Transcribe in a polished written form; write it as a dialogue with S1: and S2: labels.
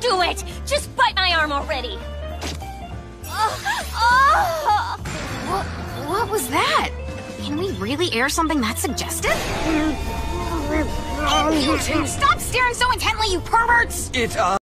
S1: do it! Just bite my arm already!
S2: What was that? Can we really air something that suggestive? You two, stop staring so intently, you perverts!